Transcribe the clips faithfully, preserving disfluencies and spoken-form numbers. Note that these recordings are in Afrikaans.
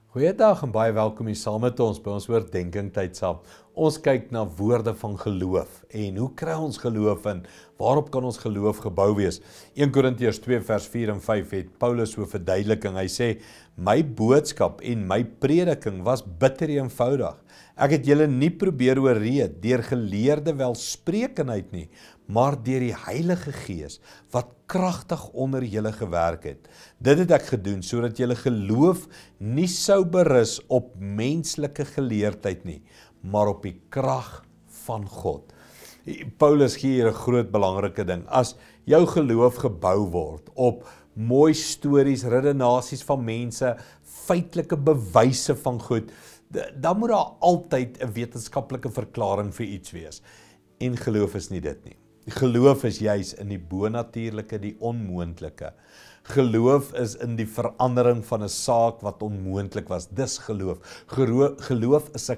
Goeiedag en baie welkom hier saam met ons by ons oordeenking tyd saam. Ons kyk na woorde van geloof en hoe kry ons geloof en waarop kan ons geloof gebou wees? Eerste Korintiërs twee vers vier en vyf het Paulus so verduideliking. Hy sê, my boodskap en my prediking was bitter eenvoudig. Ek het julle nie probeer oorreed deur geleerde welsprekendheid nie, maar deur die Heilige Gees wat kragtig onder julle gewerk het. Dit het ek gedoen sodat julle geloof nie sou berus op menslike geleerdheid nie, maar op die krag van God. Paulus gee hier 'n groot belangrike ding. As jou geloof gebou word op mooi stories, redenasies van mense, feitelike bewyse van goed, dan moet daar altyd 'n wetenskaplike verklaring vir iets wees. En geloof is nie dit nie. Geloof is juis in die bonatuurlike, die onmoontlike. Geloof is in die verandering van 'n saak wat onmoontlik was. Dis geloof. Geloof is 'n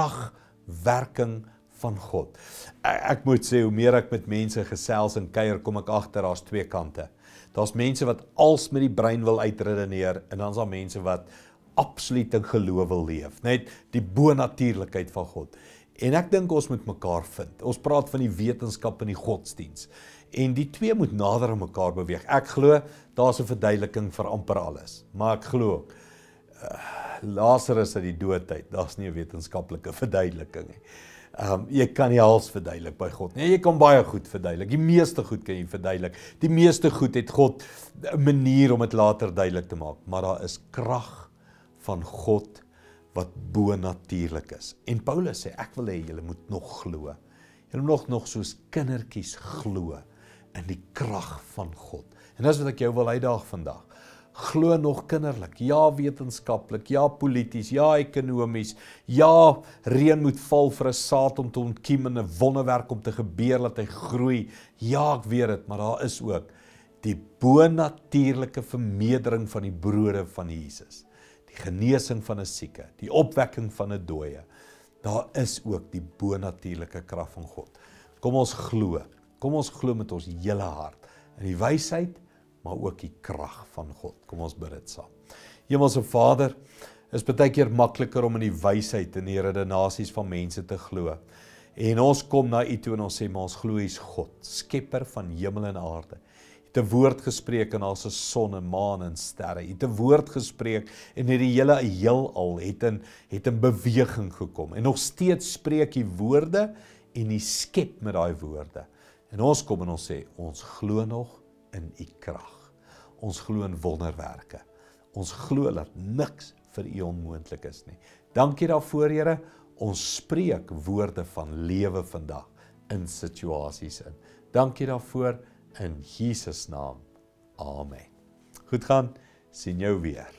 kragwerking van God. Ek moet sê, hoe meer ek met mense gesels en kuier, kom ek agter daar's twee kante. Daar's mense wat als met die brein wil uitredeneer en dan's daar mense wat absoluut in geloof wil leef. Net die bonatuurlikheid van God. En ek dink ons moet mekaar vind. Ons praat van die wetenskap en die godsdiens. En die twee moet nader aan mekaar beweeg. Ek glo, daar's 'n verduideliking vir amper alles. Maar ek glo ook, uh, Lazarus uit die dood uit, daar's nie 'n wetenskaplike verduideliking nie. Um, jy kan nie alles verduidelik by God nie. Jy kan baie goed verduidelik. Die meeste goed kan jy verduidelik. Die meeste goed het God 'n manier om dit later duidelik te maak. Maar daar is krag van God wat bonatuurlik is. En Paulus sê, ek wil hê julle moet nog glo. Julle moet nog, nog soos kindertjies glo in die krag van God. En dis wat ek jou wil uitdaag vandag. Glo nog kinderlik, ja wetenskaplik, ja polities, ja ekonomies, ja reën moet val vir 'n saad om te ontkiem en 'n wonderwerk om te gebeur dat hy groei. Ja, ek weet dit, maar daar is ook die bonatuurlike vermeerdering van die brode van Jesus. Die genesing van 'n sieke, die opwekking van 'n dooie. Daar is ook die bonatuurlike krag van God. Kom ons glo, kom ons glo met ons hele hart in die wysheid, maar ook die krag van God. Kom ons bid dit saam. Hemelse Vader, is baie keer makliker om in die wysheid en die redenasies van mense te glo. En ons kom na U toe en ons sê, maar ons glo U is God, skepper van hemel en aarde. U het 'n woord gespreek en daar's 'n son en maan en sterre. U het 'n woord gespreek en hierdie hele heelal het in het in beweging gekom. En nog steeds spreek U woorde en U skep met daai woorde. En ons kom en ons sê, ons glo nog in U krag. Ons glo in wonderwerke. Ons glo dat niks vir U onmoontlik is nie. Dankie daarvoor, Here. Ons spreek woorde van lewe vandag in situasies in. Dankie daarvoor in Jesus naam. Amen. Goed gaan, sien jou weer.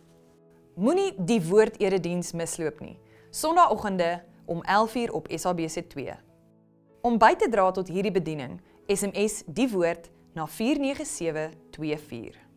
Moenie die woord erediens misloop nie. Sondagoggende om elf uur op S A B C twee. Om by te dra tot hierdie bediening, S M S die woord na vier nege sewe twee vier.